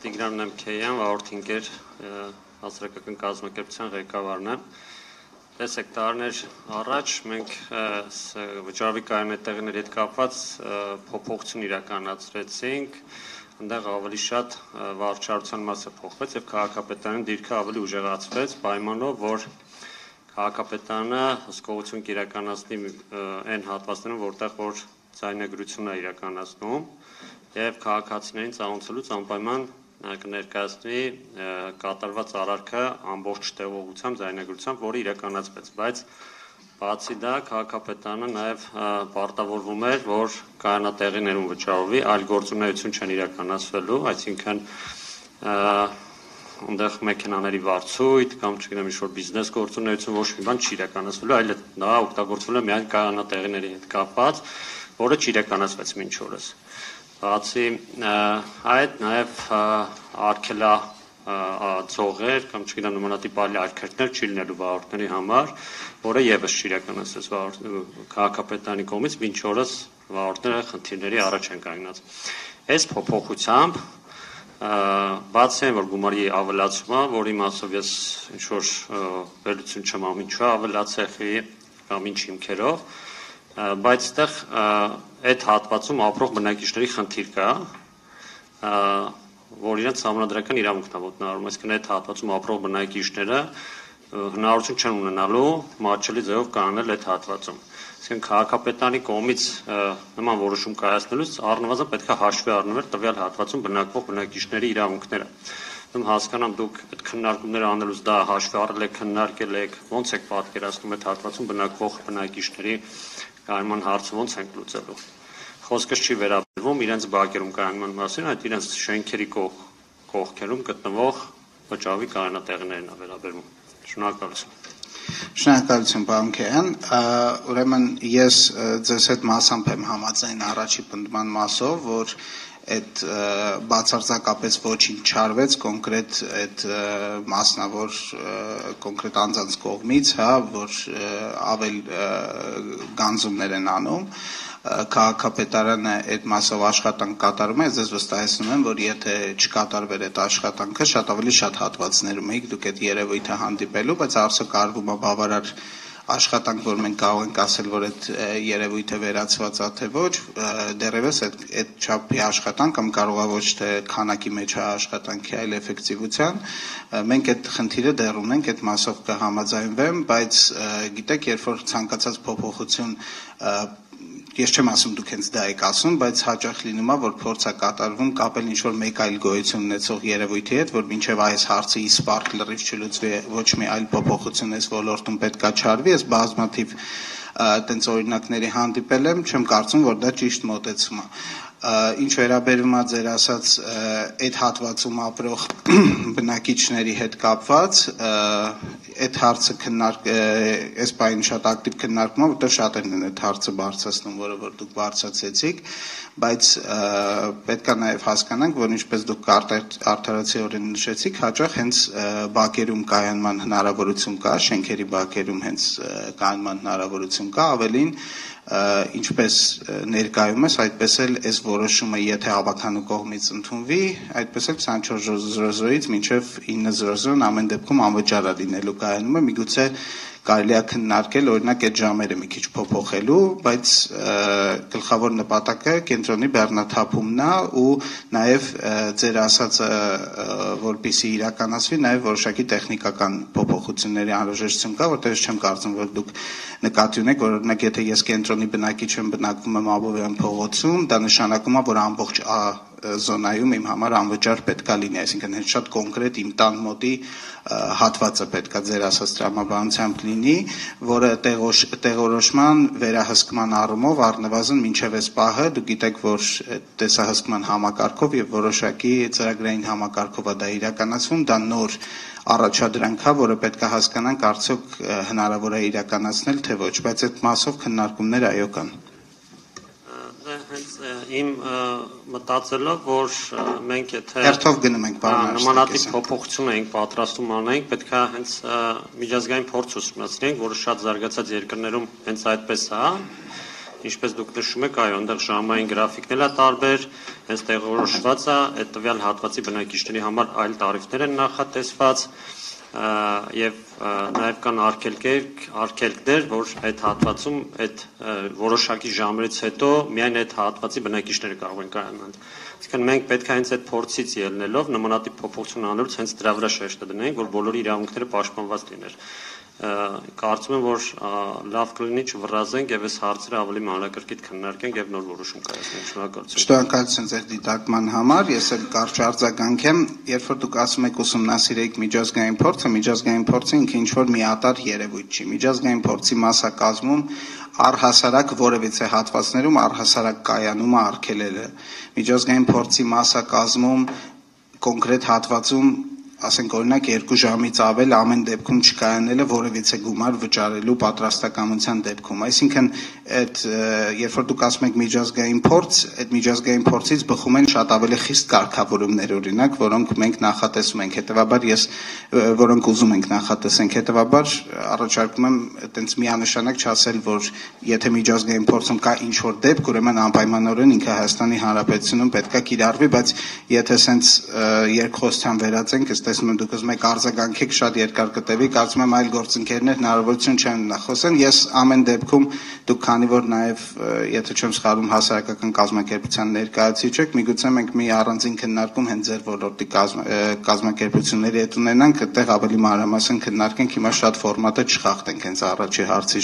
Տիգրան Նեմքեյան, վարորդինկեր հասարակական կազմակերպության ղեկավարն եմ։ Տեսեք, տարիներ առաջ մենք վճարվի կայունատեղիների հետ կապված փոփոխություն իրականացրեցինք, այնտեղ ավելի շատ վարչարության մասը փոխվեց եւ քաղաքապետարանի դիրքը ավելի ուժեղացվեց, պայմանով, որ քաղաքապետարանը հսկողություն կիրականացնի այն հատվածներում, որտեղ որ ձայնագրություն է իրականացնում եւ քաղաքացիներին ծանոթացնելուց անպայման կներկայացնի կատարված արարքը ամբողջ տեղողությամբ ձայնագրությամբ, որը իրականացվեց, բայց բացի դա քաղաքապետարանը նաև պարտավորվում էր, որ կայանատեղիներում վճարվի, այլ գործունեություն չեն իրականացվելու, այսինքն այնտեղ մեքենաների վարձույթ կամ չգիտեմ ինչ-որ բիզնես գործունեություն ոչ մի բան չի իրականացվելու, այլ դա օգտագործվում է միայն կայանատեղիների հետ կապված, որը չիրականացվեց մինչ օրս։ Բացի այդ նաև արգելա ծողեր կամ չգիտեմ նմանատիպ այլ արգելքներ չի լինելու վարորդների համար, որը եւս չիրականացվեց քաղաքապետարանի կողմից մինչ օրս վարորդները խնդիրների առաջ են կանգնած։ Այս փոփոխությամբ բացի այն որ գումարի ավելացումը, որի մասով ես ինչ որ վերլուծություն չեմ անում, ինչու ավելացեխի կամ ինչ հիմքերով, բայց այդտեղ այդ հատվածում ապրող բնակիչների խնդիր կա, որ իրենց համանդրական իրավունքն է ոտնահարում, այսինքն այդ հատվածում ապրող բնակիչները հնարավորություն չեն ունենալու մատչելի ձևով կանոնել այդ հատվածում։ Այսինքն քաղաքապետարանի կողմից նման որոշում կայացնելուց առնվազն պետք է հաշվի առնվել տվյալ հատվածում բնակվող բնակիչների իրավունքները։ Հասկանամ դուք այդ քննարկումները անելուց դա հաշվի առել եք, քննարկել եք, ոնց եք պատկերացնում այդ հատվածում բնակվող բնակիչների կայունման հարցը ոնց ենք լուծելու։ Խոսքս չի վերաբերվում իրենց բակերում կայունման մասին, այդ իրենց շենքերի կողքերում գտնվող վճարվի կայանատեղիներին է վերաբերվում։ Շնորհակալություն։ Շնորհակալություն, պարոն Քեյան։ Ուրեմն ես ձեզ հետ մասամբ եմ համաձայն առաջի պնդման մասով, որ այդ բացարձակապես ոչինչ չարվեց կոնկրետ այդ մասնավոր կոնկրետ անձանց կողմից, հա, որ ավել գանձումներ են անում, քաղաքապետարանը այդ մասով աշխատանք կատարում է, ես վստահեցնում եմ, որ եթե չկատարվեր այդ աշխատանքը, շատ ավելի շատ հատվածներում եք դուք այդ երևույթը հանդիպելու, բայց արդյոք արվում է բավարար աշխատանք, որ մենք կարող ենք ասել, որ այդ երևույթը վերացված է թե ոչ, դեռևս այդ չափի աշխատանք կամ կարող է ոչ թե քանակի մեջ աշխատանքի, այլ էֆեկտիվության, մենք այդ խնդիրը դեռ ունենք, այդ մասով կհամաձայնվեմ, բայց գիտեք, երբ որ ցանկացած փոփոխություն ես չեմ ասում դուք հենց դա եք ասում, բայց հաճախ լինում է, որ փորձ է կատարվում կապել ինչ-որ մեկ այլ գոյություն ունեցող երևույթի հետ, որ մինչև այս հարցը իսպառ լրիվ չլուծվի ոչ մի այլ փոփոխություն այս ոլորտում պետք է չարվի, ես բազմաթիվ տենց օրինակների հանդիպել եմ, չեմ կարծում, որ դա ճիշտ մոտեցում է։ Ինչ վերաբերում է ձեր ասած այդ հատվածում ապրող բնակիչների հետ կապված, այդ հարցը այս պահին շատ ակտիվ քննարկում է, որտեղ շատերն են այդ հարցը բարձրացնում, որը որ դուք բարձրացեցիք, բայց պետք է նաև հասկանանք, որ ինչպես դուք արդարացիորեն նշեցիք, հաճախ հենց բակերում կայանման հնարավորություն կա, շենքերի բակերում հենց կայանման հնարավորություն կա, ավելին ինչպես ներկայումս, այդպես էլ այս որոշումը եթե ավականու կողմից ընդունվի, այդպես էլ 24:00-ից մինչև 9:00 ամեն դեպքում անվճար է լինելու կայանումը, միգուցե կարելի է քննարկել օրինակ այդ ժամերը մի քիչ փոփոխելու, բայց գլխավոր նպատակը կենտրոնի բեռնաթափումն է ու նաև ձեր ասածը որպեսզի իրականացվի, նաև որոշակի տեխնիկական փոփոխությունների անհրաժեշտություն կա, որտեղ ես չեմ կարծում, որ դուք նկատի ունեք, որ օրինակ եթե ես կենտրոնի բնակիչ եմ, բնակվում եմ Աբովյան փողոցում, դա նշանակում է, որ ամբողջ զոնայում իմ համար անվճար պետքա լինի, այսինքն հենց շատ կոնկրետ իմ տան մոտի հատվածը պետքա ձեր ասած տրամաբանությամբ լինի, որը տեղորոշման վերահսկման առումով առնվազն մինչև այս պահը դուք գիտեք, որ տեսահսկման համակարգով եւ որոշակի ծրագրային համակարգով է դա իրականացվում, դա նոր առաջադրանք է, որը պետք է հասկանանք արդյոք հնարավոր է իրականացնել թե ոչ, բայց այդ մասով քննարկումներ այո կան։ Հենց իմ մտածելով, որ մենք եթե հերթով գնում ենք նմանատիպ փոփոխություն ենք պատրաստում անենք, պետք է հենց միջազգային փորձ ուսումնասիրենք, որը շատ զարգացած երկրներում հենց այդպես է, ինչպես դուք նշում եք, այո, այնտեղ ժամային գրաֆիկն էլ է տարբեր, հենց տեղորոշված է, այդ տվյալ հատվածի բնակիչների համար այլ տարիֆներ են նախատեսված եւ նաեւ կան արգելքներ, որ այդ հատվածում այդ որոշակի ժամերից հետո միայն այդ հատվածի բնակիչները կարող են կայանալ։ Այսինքն մենք պետք է հենց այդ փորձից ելնելով նմանատիպ փոփոխություն անելուց հենց դրա վրա շեշտը դնենք, որ բոլորի իրավունքները պաշտպանված լիներ։ Կարծում եմ, որ լավ կլինի չվռազենք եւ այս հարցերը ավելի մանրակրկիտ քննարկենք եւ նոր որոշում կայացնենք։ Շնորհակալություն։ Շնորհակալություն ձեր դիտարկման համար։ Ես էլ կարճ արձագանք եմ, երբ որ դուք ասում եք ուսումնասիրեք միջազգային փորձը ինքը ինչ որ միատարր երևույթ չի։ Միջազգային փորձի մասնակազմում առհասարակ որևիցե հատվածներում առհասարակ կայանումը արգելել է։ Միջազգային փորձի մասնակազմում կոնկրետ հատվածում ասենք օրինակ 2 ժամից ավել ամեն դեպքում չկայանելը որևիցե գումար վճարելու պատրաստակամության դեպքում։ Այսինքն այդ երբ որ դուք ասում եք միջազգային փորձ, այդ միջազգային փորձից բխում են շատ ավելի խիստ կարգավորումներ, օրինակ, որոնք մենք նախատեսում ենք, հետեւաբար որոնք ուզում ենք նախատեսենք, հետեւաբար առաջարկում եմ այտենց միանշանակ չասել, որ եթե միջազգային փորձում կա ինչ որ դեպք, ուրեմն անպայմանորեն ինքը Հայաստանի Հանրապետությունում պետքա կիրառվի, բայց եթե սենց երկխոսության վերածենք, տեսնում եմ դուք ուզում եք արձագանքեք շատ երկար կտևի, կարծում եմ այլ գործընկերներ հնարավորություն չեն ունենա խոսեն։ Ես ամեն դեպքում դուք քանի որ նաև եթե չեմ սխալվում հասարակական կազմակերպության ներկայացուցիչ եք, միգուցե մենք մի առանձին քննարկում հենց ձեր ոլորտի կազմակերպությունների հետ ունենանք, այդտեղ ավելի մանրամասն քննարկենք, հիմա շատ ֆորմատը չխախտենք հենց առաջի հարցի